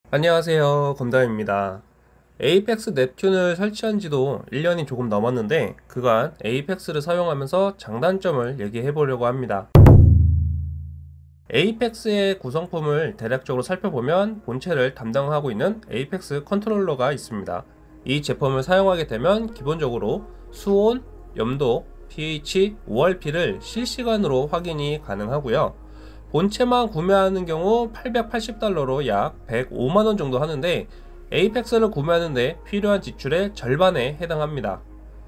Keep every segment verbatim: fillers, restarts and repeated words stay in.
안녕하세요, 검담입니다. 에이펙스 넵튠을 설치한 지도 일 년이 조금 넘었는데 그간 에이펙스를 사용하면서 장단점을 얘기해 보려고 합니다. 에이펙스의 구성품을 대략적으로 살펴보면 본체를 담당하고 있는 에이펙스 컨트롤러가 있습니다. 이 제품을 사용하게 되면 기본적으로 수온, 염도, pH, 오알피를 실시간으로 확인이 가능하고요. 본체만 구매하는 경우 팔백팔십 달러로 약 백오만 원 정도 하는데 에이펙스를 구매하는데 필요한 지출의 절반에 해당합니다.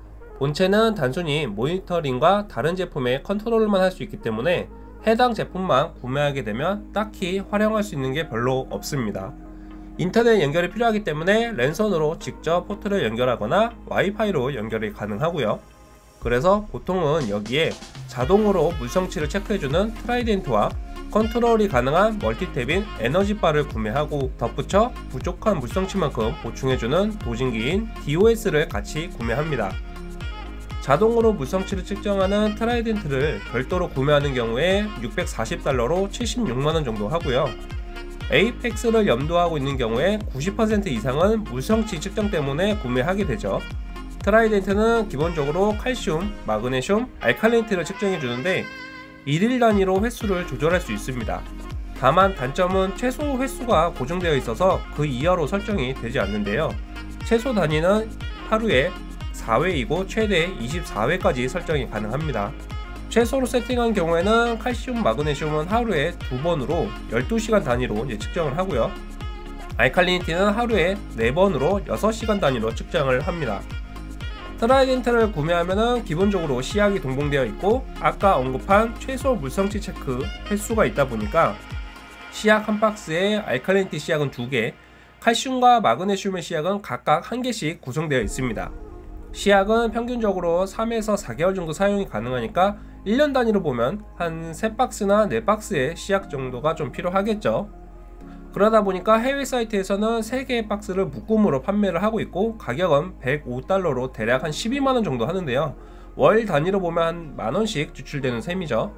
본체는 단순히 모니터링과 다른 제품의 컨트롤만 할 수 있기 때문에 해당 제품만 구매하게 되면 딱히 활용할 수 있는 게 별로 없습니다. 인터넷 연결이 필요하기 때문에 랜선으로 직접 포트를 연결하거나 와이파이로 연결이 가능하고요. 그래서 보통은 여기에 자동으로 물성치를 체크해주는 트라이덴트와 컨트롤이 가능한 멀티탭인 에너지바를 구매하고 덧붙여 부족한 물성치만큼 보충해주는 도진기인 디오에스를 같이 구매합니다. 자동으로 물성치를 측정하는 트라이덴트를 별도로 구매하는 경우에 육백사십 달러로 칠십육만 원 정도 하고요. 에이펙스를 염두하고 있는 경우에 구십 퍼센트 이상은 물성치 측정 때문에 구매하게 되죠. 트라이덴트는 기본적으로 칼슘, 마그네슘, 알칼리니티를 측정해 주는데 일일 단위로 횟수를 조절할 수 있습니다. 다만 단점은 최소 횟수가 고정되어 있어서 그 이하로 설정이 되지 않는데요. 최소 단위는 하루에 사 회이고 최대 이십사 회까지 설정이 가능합니다. 최소로 세팅한 경우에는 칼슘, 마그네슘은 하루에 두 번으로 열두 시간 단위로 이제 측정을 하고요. 알칼리니티는 하루에 네 번으로 여섯 시간 단위로 측정을 합니다. 트라이덴트를 구매하면 기본적으로 시약이 동봉되어 있고 아까 언급한 최소 물성치 체크 횟수가 있다 보니까 시약 한 박스에 알칼리니티 시약은 두 개, 칼슘과 마그네슘의 시약은 각각 한 개씩 구성되어 있습니다. 시약은 평균적으로 삼에서 사 개월 정도 사용이 가능하니까 일 년 단위로 보면 한 세 박스나 네 박스의 시약 정도가 좀 필요하겠죠. 그러다 보니까 해외 사이트에서는 세 개의 박스를 묶음으로 판매를 하고 있고 가격은 백오 달러로 대략 한 십이만 원 정도 하는데요. 월 단위로 보면 한 만원씩 지출되는 셈이죠.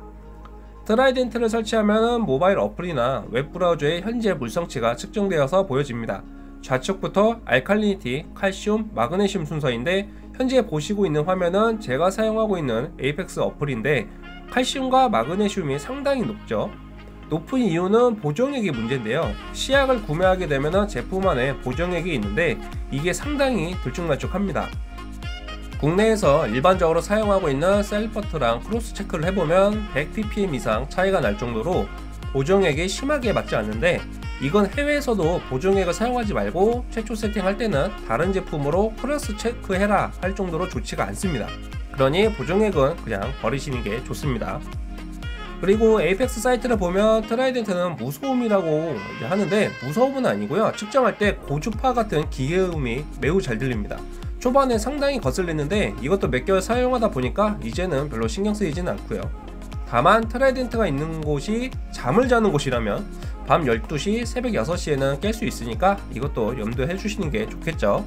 트라이덴트를 설치하면 모바일 어플이나 웹브라우저의 현재 물성치가 측정되어서 보여집니다. 좌측부터 알칼리니티, 칼슘, 마그네슘 순서인데 현재 보시고 있는 화면은 제가 사용하고 있는 에이펙스 어플인데 칼슘과 마그네슘이 상당히 높죠. 높은 이유는 보정액이 문제인데요. 시약을 구매하게 되면 제품 안에 보정액이 있는데 이게 상당히 들쭉날쭉합니다. 국내에서 일반적으로 사용하고 있는 셀버트랑 크로스 체크를 해보면 백 피피엠 이상 차이가 날 정도로 보정액이 심하게 맞지 않는데 이건 해외에서도 보정액을 사용하지 말고 최초 세팅할 때는 다른 제품으로 크로스 체크해라 할 정도로 좋지가 않습니다. 그러니 보정액은 그냥 버리시는 게 좋습니다. 그리고 에이펙스 사이트를 보면 트라이덴트는 무소음이라고 하는데 무소음은 아니고요. 측정할 때 고주파 같은 기계음이 매우 잘 들립니다. 초반에 상당히 거슬렸는데 이것도 몇 개월 사용하다 보니까 이제는 별로 신경 쓰이지는 않고요. 다만 트라이덴트가 있는 곳이 잠을 자는 곳이라면 밤 열두 시, 새벽 여섯 시에는 깰 수 있으니까 이것도 염두해 주시는 게 좋겠죠.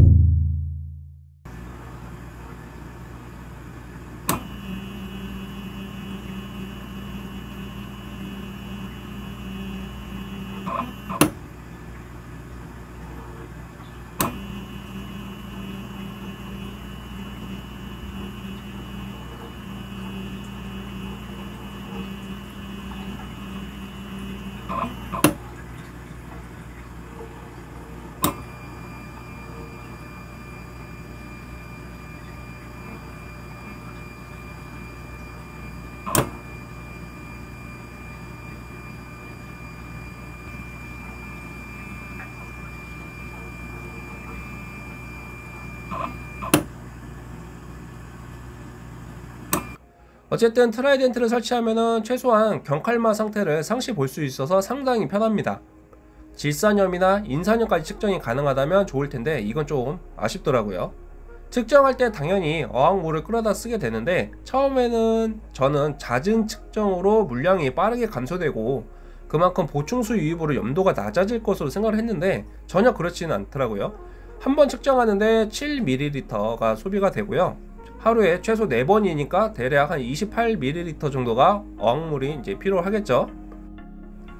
어쨌든 트라이덴트를 설치하면 최소한 경칼마 상태를 상시 볼 수 있어서 상당히 편합니다. 질산염이나 인산염까지 측정이 가능하다면 좋을텐데 이건 좀 아쉽더라고요. 측정할 때 당연히 어항물을 끌어다 쓰게 되는데 처음에는 저는 잦은 측정으로 물량이 빠르게 감소되고 그만큼 보충수 유입으로 염도가 낮아질 것으로 생각을 했는데 전혀 그렇지는 않더라고요. 한번 측정하는데 칠 밀리리터가 소비가 되고요. 하루에 최소 네 번이니까 대략 한 이십팔 밀리리터 정도가 어항물이 이제 필요하겠죠.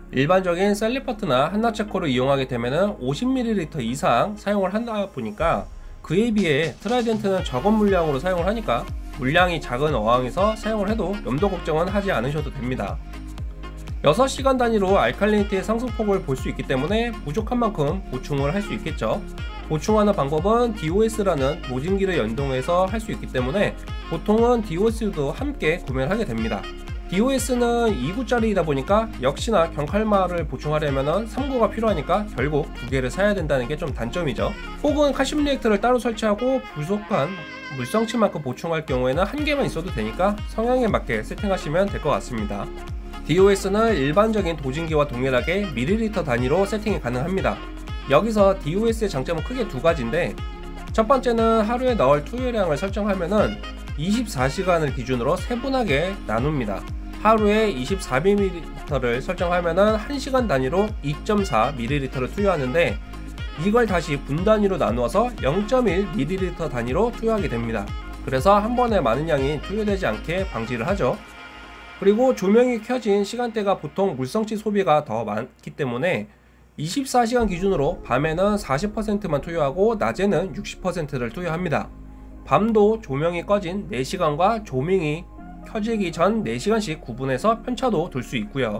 일반적인 셀리파트나 한나체코를 이용하게 되면 오십 밀리리터 이상 사용을 한다 보니까 그에 비해 트라이덴트는 적은 물량으로 사용을 하니까 물량이 작은 어항에서 사용을 해도 염도 걱정은 하지 않으셔도 됩니다. 여섯 시간 단위로 알칼리니티의 상승폭을 볼 수 있기 때문에 부족한 만큼 보충을 할 수 있겠죠. 보충하는 방법은 디오에스라는 도진기를 연동해서 할 수 있기 때문에 보통은 디오에스도 함께 구매를 하게 됩니다. 디오에스는 이 구짜리이다 보니까 역시나 경칼마를 보충하려면 삼 구가 필요하니까 결국 두 개를 사야 된다는 게 좀 단점이죠. 혹은 칼슘 리액터를 따로 설치하고 부족한 물성치만큼 보충할 경우에는 한 개만 있어도 되니까 성향에 맞게 세팅하시면 될 것 같습니다. 디오에스는 일반적인 도진기와 동일하게 밀리리터 단위로 세팅이 가능합니다. 여기서 디오에스의 장점은 크게 두 가지인데, 첫 번째는 하루에 넣을 투여량을 설정하면은 이십사 시간을 기준으로 세분하게 나눕니다. 하루에 이십사 밀리리터를 설정하면은 한 시간 단위로 이 점 사 밀리리터를 투여하는데, 이걸 다시 분 단위로 나누어서 영 점 일 밀리리터 단위로 투여하게 됩니다. 그래서 한 번에 많은 양이 투여되지 않게 방지를 하죠. 그리고 조명이 켜진 시간대가 보통 물성치 소비가 더 많기 때문에 이십사 시간 기준으로 밤에는 사십 퍼센트만 투여하고 낮에는 육십 퍼센트를 투여합니다. 밤도 조명이 꺼진 네 시간과 조명이 켜지기 전 네 시간씩 구분해서 편차도 둘 수 있고요.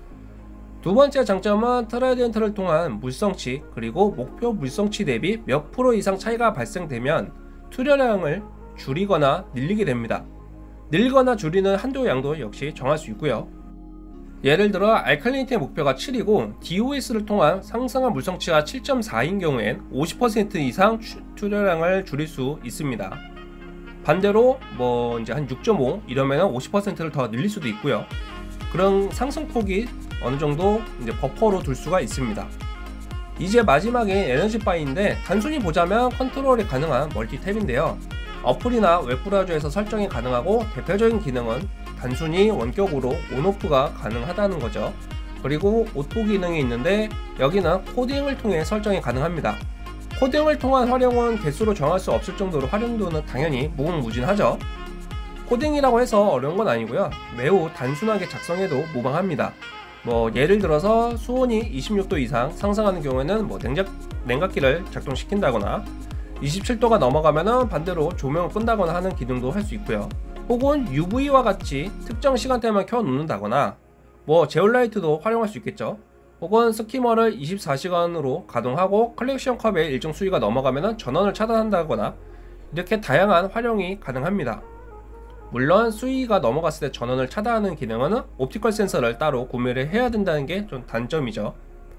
두 번째 장점은 트라이덴트를 통한 물성치 그리고 목표 물성치 대비 몇 프로 이상 차이가 발생되면 투여량을 줄이거나 늘리게 됩니다. 늘거나 줄이는 한도 양도 역시 정할 수 있고요. 예를 들어 알칼리니티의 목표가 칠이고 디오에스를 통한 상승한 물성치가 칠 점 사인 경우엔 오십 퍼센트 이상 투여량을 줄일 수 있습니다. 반대로 뭐 이제 한 육 점 오 이러면 오십 퍼센트를 더 늘릴 수도 있고요. 그런 상승폭이 어느 정도 이제 버퍼로 둘 수가 있습니다. 이제 마지막에 에너지바인데, 단순히 보자면 컨트롤이 가능한 멀티탭인데요. 어플이나 웹브라우저에서 설정이 가능하고 대표적인 기능은 단순히 원격으로 온오프가 가능하다는 거죠. 그리고 오토 기능이 있는데 여기는 코딩을 통해 설정이 가능합니다. 코딩을 통한 활용은 개수로 정할 수 없을 정도로 활용도는 당연히 무궁무진하죠. 코딩이라고 해서 어려운 건 아니고요. 매우 단순하게 작성해도 무방합니다. 뭐 예를 들어서 수온이 이십육 도 이상 상승하는 경우에는 뭐 냉각, 냉각기를 작동시킨다거나 이십칠 도가 넘어가면은 반대로 조명을 끈다거나 하는 기능도 할 수 있고요. 혹은 유브이와 같이 특정 시간대만 켜 놓는다거나 뭐 제올라이트도 활용할 수 있겠죠. 혹은 스키머를 이십사 시간으로 가동하고 컬렉션 컵의 일정 수위가 넘어가면은 전원을 차단한다거나 이렇게 다양한 활용이 가능합니다. 물론 수위가 넘어갔을 때 전원을 차단하는 기능은 옵티컬 센서를 따로 구매를 해야 된다는 게 좀 단점이죠.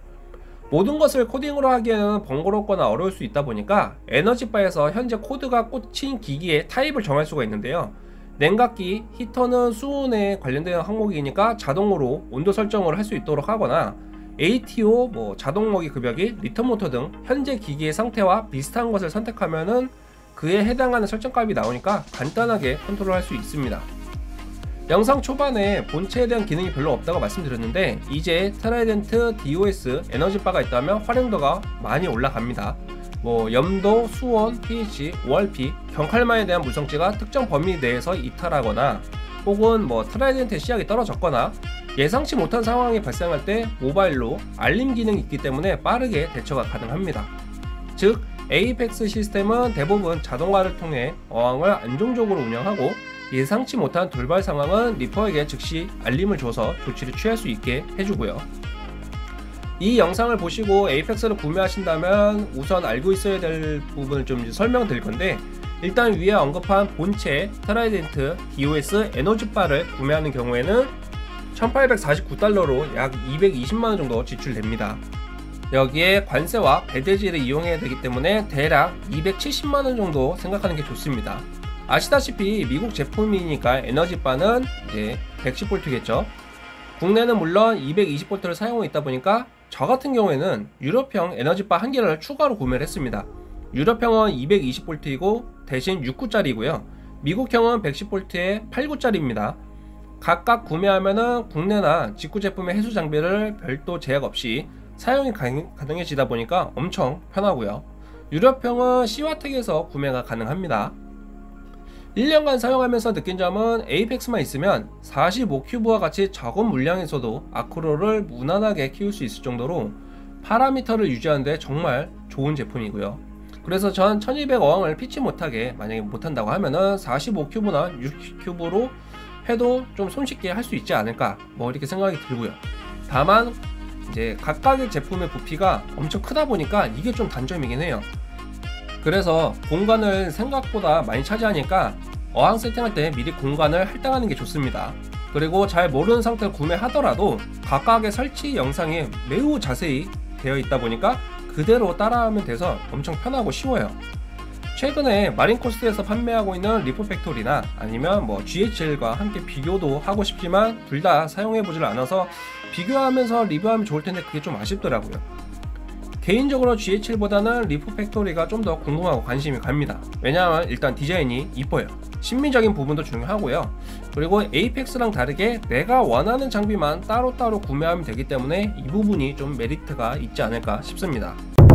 모든 것을 코딩으로 하기에는 번거롭거나 어려울 수 있다 보니까 에너지바에서 현재 코드가 꽂힌 기기의 타입을 정할 수가 있는데요. 냉각기, 히터는 수온에 관련된 항목이니까 자동으로 온도 설정을 할 수 있도록 하거나 에이티오, 뭐 자동먹이 급여기, 리턴 모터 등 현재 기기의 상태와 비슷한 것을 선택하면은 그에 해당하는 설정값이 나오니까 간단하게 컨트롤할 수 있습니다. 영상 초반에 본체에 대한 기능이 별로 없다고 말씀드렸는데, 이제 트라이덴트 디오에스 에너지바가 있다면 활용도가 많이 올라갑니다. 뭐 염도, 수온, pH, 오알피, 경칼마에 대한 물성치가 특정 범위 내에서 이탈하거나 혹은 뭐 트라이덴트의 시약이 떨어졌거나 예상치 못한 상황이 발생할 때 모바일로 알림 기능이 있기 때문에 빠르게 대처가 가능합니다. 즉 에이펙스 시스템은 대부분 자동화를 통해 어항을 안정적으로 운영하고 예상치 못한 돌발 상황은 리퍼에게 즉시 알림을 줘서 조치를 취할 수 있게 해주고요. 이 영상을 보시고 에이펙스를 구매하신다면 우선 알고 있어야 될 부분을 좀 설명드릴 건데, 일단 위에 언급한 본체 트라이덴트 디오에스 에너지바를 구매하는 경우에는 천팔백사십구 달러로 약 이백이십만 원 정도 지출됩니다. 여기에 관세와 배대지를 이용해야 되기 때문에 대략 이백칠십만 원 정도 생각하는 게 좋습니다. 아시다시피 미국 제품이니까 에너지바는 이제 백십 볼트겠죠. 국내는 물론 이백이십 볼트를 사용하고 있다 보니까 저 같은 경우에는 유럽형 에너지바 한 개를 추가로 구매를 했습니다. 유럽형은 이백이십 볼트이고 대신 육 구짜리고요. 미국형은 백십 볼트에 팔 구짜리입니다. 각각 구매하면은 국내나 직구 제품의 해수 장비를 별도 제약 없이 사용이 가능해지다 보니까 엄청 편하고요. 유럽형은 시와텍에서 구매가 가능합니다. 일 년간 사용하면서 느낀 점은 에이펙스만 있으면 사십오 큐브와 같이 적은 물량에서도 아크로를 무난하게 키울 수 있을 정도로 파라미터를 유지하는데 정말 좋은 제품이고요. 그래서 전 천이백 어항을 피치 못하게 만약에 못한다고 하면은 사십오 큐브나 육십 큐브로 해도 좀 손쉽게 할 수 있지 않을까 뭐 이렇게 생각이 들고요. 다만 이제 각각의 제품의 부피가 엄청 크다 보니까 이게 좀 단점이긴 해요. 그래서 공간을 생각보다 많이 차지하니까 어항 세팅할 때 미리 공간을 할당하는 게 좋습니다. 그리고 잘 모르는 상태로 구매하더라도 각각의 설치 영상이 매우 자세히 되어 있다 보니까 그대로 따라하면 돼서 엄청 편하고 쉬워요. 최근에 마린코스트에서 판매하고 있는 리프팩토리나 아니면 뭐 지에이치엘과 함께 비교도 하고 싶지만 둘 다 사용해보질 않아서 비교하면서 리뷰하면 좋을 텐데 그게 좀 아쉽더라고요. 개인적으로 지에이치엘보다는 리프팩토리가 좀 더 궁금하고 관심이 갑니다. 왜냐하면 일단 디자인이 이뻐요. 심미적인 부분도 중요하고요. 그리고 에이펙스랑 다르게 내가 원하는 장비만 따로따로 구매하면 되기 때문에 이 부분이 좀 메리트가 있지 않을까 싶습니다.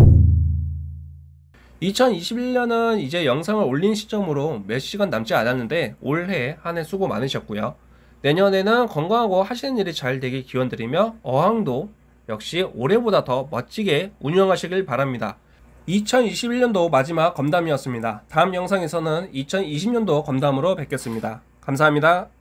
이천이십일 년은 이제 영상을 올린 시점으로 몇 시간 남지 않았는데 올해 한 해 수고 많으셨고요. 내년에는 건강하고 하시는 일이 잘 되길 기원드리며 어항도 역시 올해보다 더 멋지게 운영하시길 바랍니다. 이천이십일 년도 마지막 검담이었습니다. 다음 영상에서는 이천이십 년도 검담으로 뵙겠습니다. 감사합니다.